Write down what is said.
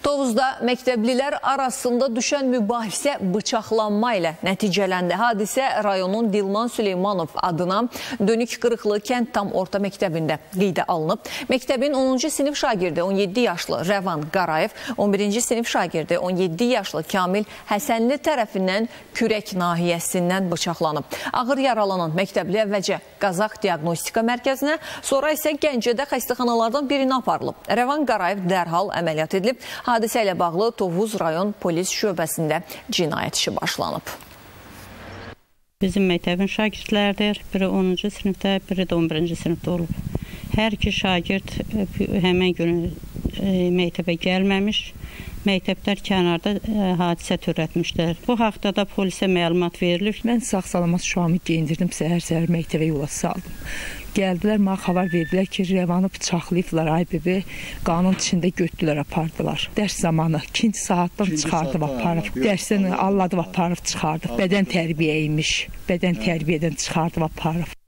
Tovuzda məktəblilər arasında düşən mübahisə bıçaqlanma ilə nəticələndi. Hadisə rayonun Dilman Süleymanov adına Dönük Qırıqlı kənd tam orta məktəbində qeydə alınıb. Məktəbin 10-cu sinif şagirdi 17 yaşlı Rəvan Qarayev, 11-ci sinif şagirdi 17 yaşlı Kamil Həsənli tərəfindən kürək nahiyəsindən bıçaqlanıb. Ağır yaralanan məktəbli əvvəlcə Qazax Diaqnostika Mərkəzinə, sonra isə Gəncədə xəstəxanalardan birini aparılıb. Rəvan Qarayev dərhal əməliyyat edilib. Hadisə ilə bağlı Tovuz rayon polis şöbəsində cinayət işi başlanıb. Bizim məktəbin şagirdlərdir. Biri 10-cu sinifdə, biri də 11-ci sinifdə olub. Hər iki şagird həmən günü məktəbə gəlməmiş. Məktəblər kənarda hadisə törətmişlər. Bu haqda da polisə məlumat verilib. Mən sağ-salamat şuamı geyindirdim, səhər-səhər məktəbə yola saldım. Gəldilər, mənə xəbər verdilər ki, Rəvanı bıçaqlayıblar, aybəbi qanın içində götdülər, apardılar. Dərs zamanı 2-ci saatdan çıxardıb aparıb. Dərsdən alladıb aparıb çıxardıb. Bədən tərbiyəymiş, bədən tərbiyədən çıxardıb aparıb.